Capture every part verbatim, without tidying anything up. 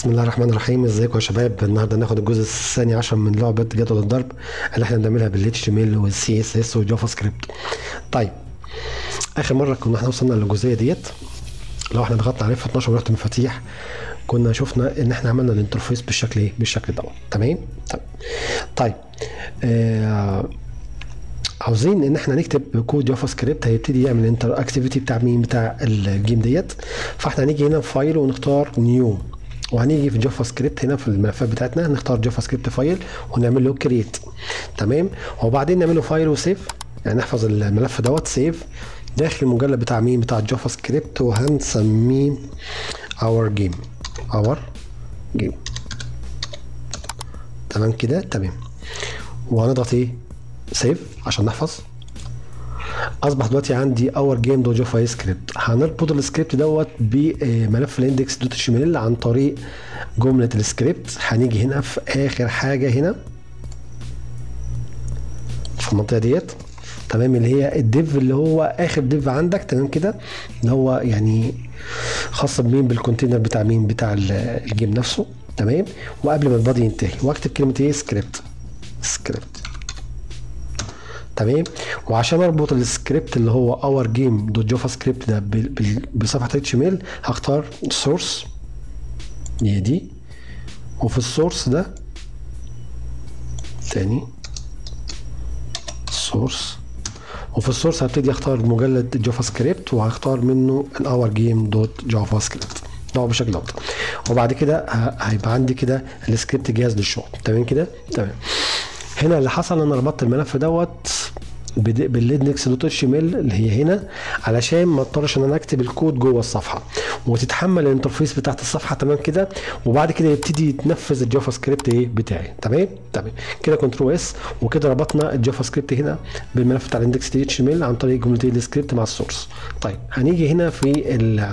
بسم الله الرحمن الرحيم. ازيكم يا شباب؟ النهارده ناخد الجزء الثاني عشر من لعبه جدول الضرب اللي احنا بنعملها بال إتش تي إم إل والسي إس إس والجافا سكريبت. طيب اخر مره كنا احنا وصلنا للجزئيه ديت، لو احنا ضغطنا على اف اتناشر ورحت مفاتيح كنا شفنا ان احنا عملنا الانترفيس بالشكل ايه، بالشكل دوت. تمام. طيب طيب آه عاوزين ان احنا نكتب كود جافا سكريبت هيبتدي يعمل انتر اكتيفيتي بتاع مين، بتاع الجيم ديت. فاحنا هنيجي هنا في فايل ونختار نيو، وهنيجي في جافا سكريبت هنا في الملفات بتاعتنا نختار جافا سكريبت فايل ونعمل له كريت. تمام. وبعدين نعمل له فايل وسيف، يعني نحفظ الملف دوت سيف داخل المجلد بتاع مين، بتاع الجافا سكريبت، وهنسميه اور جيم اور جيم. تمام كده. تمام. وهنضغط ايه، سيف عشان نحفظ. اصبح دلوقتي عندي اور جيم دوت جافا سكريبت. هنربط السكريبت دوت بملف الاندكس دوت اتش ام ال عن طريق جمله السكريبت. هنيجي هنا في اخر حاجه هنا في المنطقه ديت، تمام، اللي هي الديف اللي هو اخر ديف عندك. تمام كده، اللي هو يعني خاص بمين، بالكونتينر بتاع مين، بتاع الجيم نفسه. تمام. وقبل ما البادي ينتهي واكتب كلمه ايه، سكريبت سكريبت. تمام. وعشان اربط السكريبت اللي هو اور جيم دوت جافا سكريبت ده بصفحه اتش ام ال هختار سورس، هي دي، وفي السورس ده تاني سورس، وفي السورس هبتدي اختار مجلد جافا سكريبت وهختار منه الاور جيم دوت جافا سكريبت ده بالشكل ده. وبعد كده هيبقى عندي كده السكريبت جاهز للشغل. تمام كده. تمام. هنا اللي حصل انا ربطت الملف دوت بالاندكس دوت اتش ام ال اللي هي هنا، علشان ما اضطرش ان انا اكتب الكود جوه الصفحه وتتحمل الانترفيس بتاعت الصفحه. تمام كده. وبعد كده يبتدي يتنفذ الجافا سكريبت ايه بتاعي. تمام. تمام كده. كنترول اس، وكده ربطنا الجافا سكريبت هنا بالملف بتاع الاندكس دوت اتش ام ال عن طريق جملتين السكريبت مع السورس. طيب هنيجي هنا في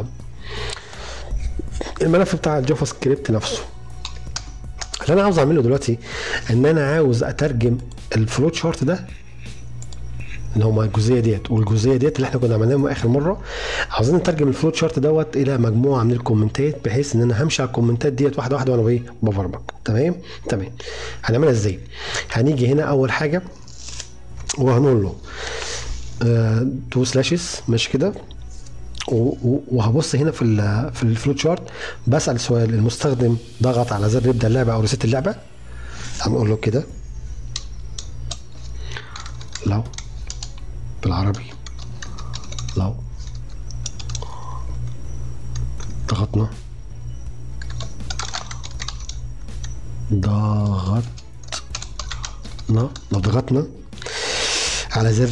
الملف بتاع الجافا سكريبت نفسه. اللي انا عاوز اعمله دلوقتي ان انا عاوز اترجم الفلوت شارت ده اللي هما الجزئيه ديت والجزئيه ديت اللي احنا كنا عملناهم اخر مره، عاوزين نترجم الفلوت شارت دوت الى مجموعه من الكومنتات، بحيث ان انا همشي على الكومنتات ديت واحده واحده وانا بايه، ببرمج. تمام. تمام. هنعملها ازاي؟ هنيجي هنا اول حاجه وهنقول له آه تو سلاشز، ماشي كده، وهبص هنا في ال في الفلوت شارت بسال سؤال، المستخدم ضغط على زر يبدا اللعبه او ريست اللعبه؟ هنقول له كده لو بالعربي لو ضغطنا ضغطنا لو ضغطنا على زر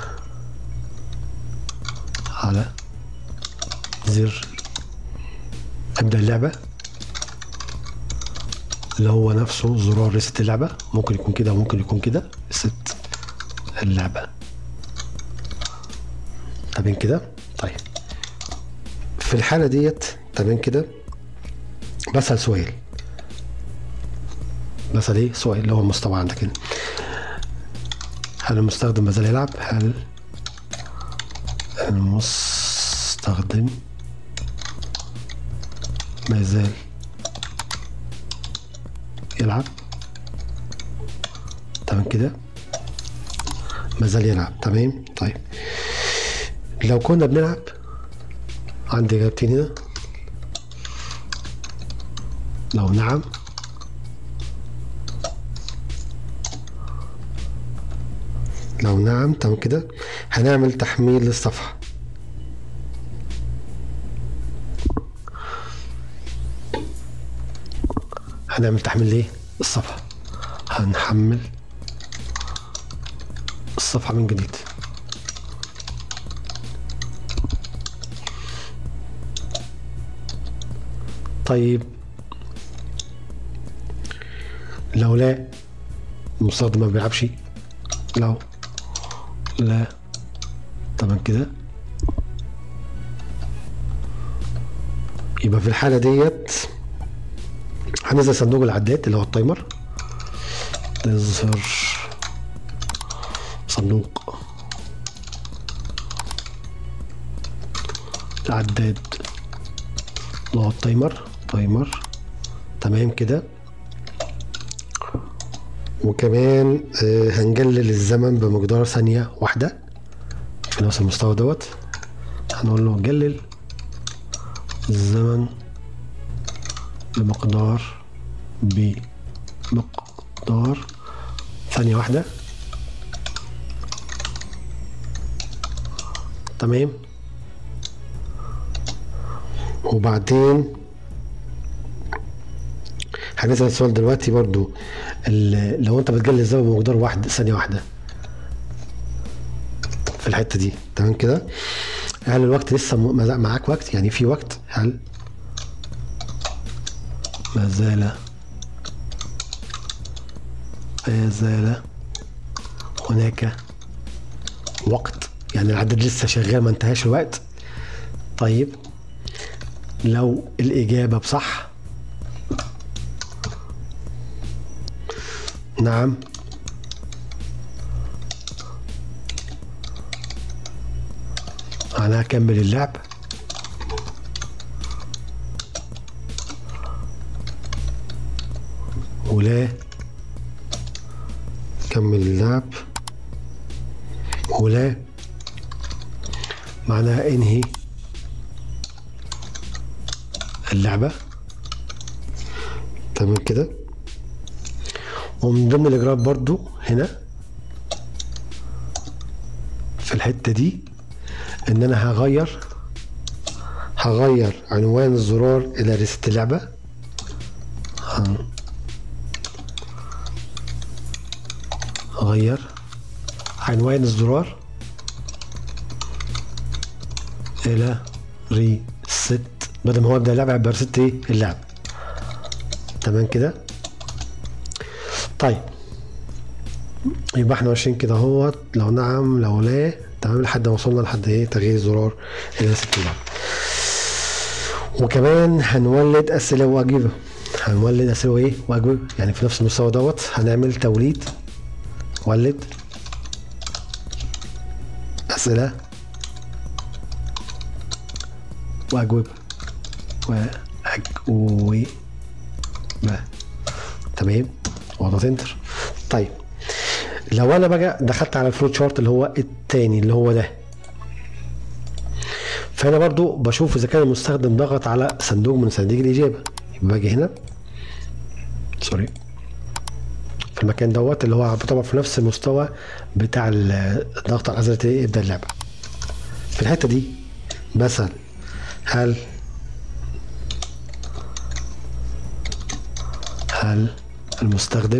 على زر ابدا اللعبه اللي هو نفسه زرار ريست اللعبه، ممكن يكون كده وممكن يكون كده، ريست اللعبه. تمام كده. طيب في الحاله ديت تمام كده بسال سؤال، بسال ايه، سؤال اللي هو المستوى عندك هنا، هل المستخدم ما زال يلعب؟ هل المستخدم ما زال يلعب؟ تمام كده، ما زال يلعب. تمام. طيب لو كنا بنلعب عندي اجابتين هنا، لو نعم لو نعم تمام كده هنعمل تحميل للصفحة. هنعمل تحميل ليه الصفحة، هنحمل الصفحة من جديد. طيب لو لا المستخدم ما بيلعبش، لو لا طبعا كده يبقى في الحالة ديت هنزل صندوق العداد اللي هو التايمر، نظهر صندوق العداد اللي هو التايمر تايمر تمام كده. وكمان آه هنقلل الزمن بمقدار ثانية واحدة في نفس المستوى دوت. هنقول له قلل الزمن بمقدار بمقدار ثانية واحدة. تمام. وبعدين هنسأل السؤال دلوقتي برضو، لو انت بتقلل الزمن بمقدار واحد ثانية واحدة في الحتة دي، تمام كده، هل الوقت لسه معاك وقت؟ يعني في وقت؟ هل ما زال ما زال هناك وقت؟ يعني العدد لسه شغال ما انتهاش الوقت. طيب لو الإجابة بصح، نعم، أنا هكمل اللعب. ولا كمل اللعب، ولا معناها انهي اللعبة. تمام كده. ومن ضمن الإجراءات برضو هنا في الحتة دي ان انا هغير هغير عنوان الزرار الى ريست اللعبة. هغير عنوان الزرار الى ريست، بدل ما هو ابدا اللعبة يبقى ريست ايه اللعبة. تمام كده. طيب يبقى احنا ماشيين كده اهوت، لو نعم لو لا، تمام، لحد ما وصلنا لحد ايه تغيير الزرار الى ريست اللعبة. وكمان هنولد اسئله واجوبه، هنولد اسئله وايه واجوبه، يعني في نفس المستوى دوت هنعمل توليد ولد اسئله واجوبه واجوبه. تمام، واضغط انتر. طيب لو انا بقى دخلت على الفلوت شارت اللي هو التاني اللي هو ده، فانا برضو بشوف اذا كان المستخدم ضغط على صندوق من صناديق الاجابه. يبقى باجي هنا سوري في المكان دوت اللي هو طبعا في نفس المستوى بتاع الضغط على ازرق ايه ابدا اللعبه. في الحته دي بسال هل هل المستخدم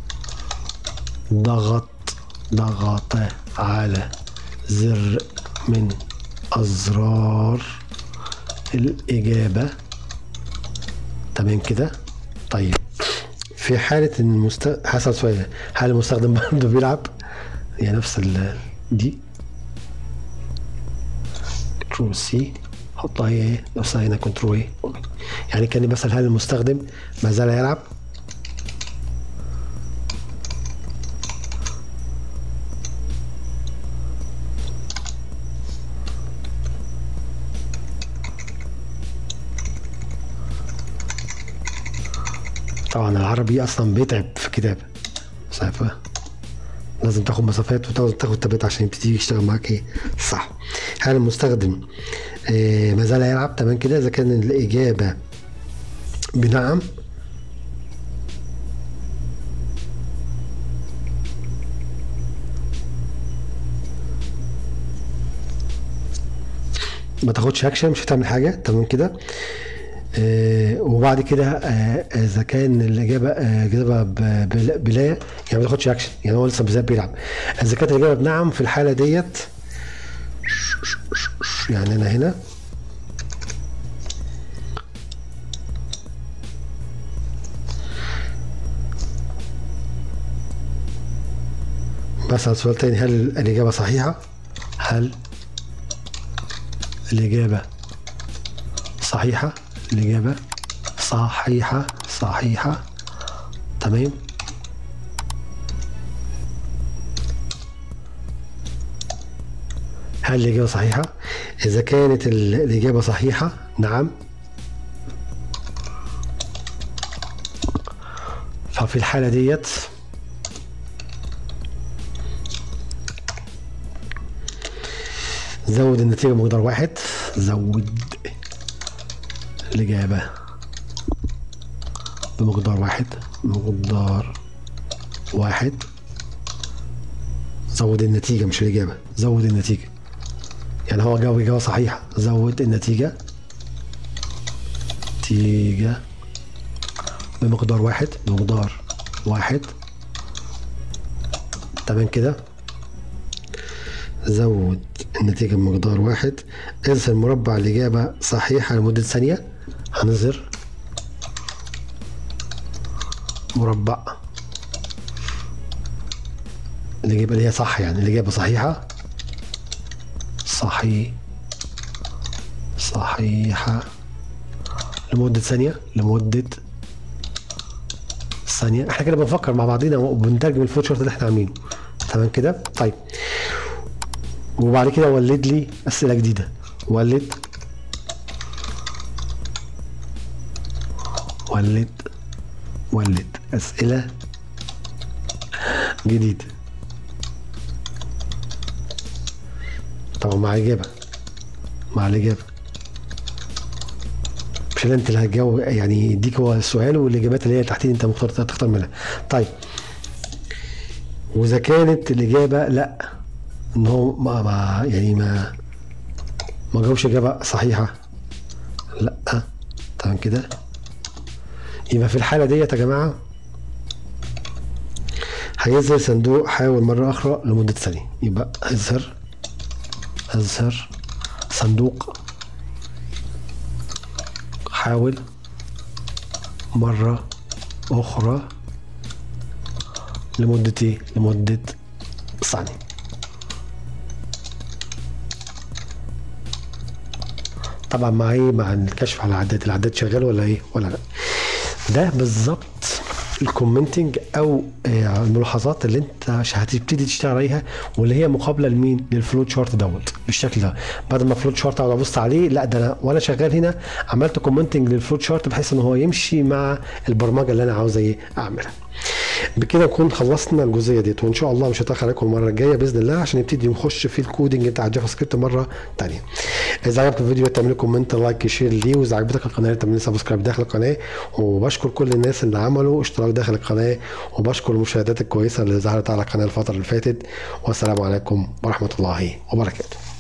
ضغط ضغط على زر من أزرار الإجابة. تمام كده. طيب في حالة إن المست... حصل سؤال هل المستخدم برضه بيلعب؟ يعني نفس ال دي كنترول سي حطها هي ايه نفسها هنا كنترول ايه، يعني كأني بسأل هل المستخدم ما زال يلعب؟ طبعا العربي اصلا بيتعب في كتابة مسافة، لازم تاخد مسافات وتاخد تابات عشان يبتدي يشتغل معاك ايه صح. هل المستخدم آه ما زال يلعب؟ تمام كده. اذا كان الاجابة بنعم ما تاخدش اكشن، مش هتعمل حاجة. تمام كده. آه وبعد كده آه اذا كان الاجابه آه اجابه بلا يعني ما تاخدش اكشن، يعني هو لسه بيزال بيلعب. اذا كانت الاجابه بنعم في الحاله ديت، يعني انا هنا بسأل سؤال تاني هل الاجابه صحيحه؟ هل الاجابه صحيحه؟ الإجابة صحيحة صحيحة. تمام. هل الإجابة صحيحة؟ إذا كانت الإجابة صحيحة نعم في الحالة ديت زود النتيجة بمقدار واحد، زود الإجابة بمقدار واحد، مقدار واحد، زود النتيجة مش الإجابة، زود النتيجة، يعني هو جاوب إجابة صحيحة، زود النتيجة نتيجة بمقدار واحد، بمقدار واحد، تمام كده. زود النتيجة بمقدار واحد، ارسل مربع الإجابة صحيحة لمدة ثانية، هنظهر مربع الإجابة اللي هي صح، يعني الإجابة صحيحة، صحيح صحيحة لمدة ثانية، لمدة ثانية. احنا كده بنفكر مع بعضينا وبنترجم الفلوت شارت اللي احنا عاملينه، تمام كده. طيب وبعد كده ولد لي أسئلة جديدة، ولد ولد ولد أسئلة جديدة، طبعا مع إجابة، مع الإجابة، مش انت اللي هتجاوب، يعني يديك هو السؤال والاجابات اللي هي تحتيه انت مختار تختار منها. طيب واذا كانت الاجابه لا، ان هو ما, ما يعني ما ما جاوبش اجابه صحيحه، لا، تمام كده، يبقى في الحاله ديت يا جماعه هيظهر صندوق حاول مره اخرى لمده ثانيه، يبقى اظهر اظهر صندوق حاول مرة أخرى لمدة إيه؟ لمدة ثانية. طبعا مع إيه؟ مع الكشف على العداد، العداد شغال ولا إيه؟ ولا لأ؟ ده بالظبط الكومنتنج او الملاحظات اللي انت هتبتدي تشتغل عليها، واللي هي مقابله لمين؟ للفلوت شارت دوت بالشكل ده. بدل ما فلوت شارت اقعد ابص عليه، لا ده انا وانا شغال هنا عملت كومنتنج للفلوت شارت بحيث ان هو يمشي مع البرمجه اللي انا عاوز ايه اعملها. بكده نكون خلصنا الجزئيه ديت، وان شاء الله مش هتاخر عليكم المره الجايه باذن الله عشان نبتدي نخش في الكودنج بتاع الجافا سكريبت مره ثانيه. اذا عجبك الفيديو تعملوا كومنت، لايك، شير ليه، واذا عجبتك القناه تعمل سبسكرايب داخل القناه. وبشكر كل الناس اللي عملوا اشتراك داخل القناه، وبشكر المشاهدات الكويسه اللي ظهرت على القناه الفتره اللي فاتت. والسلام عليكم ورحمه الله وبركاته.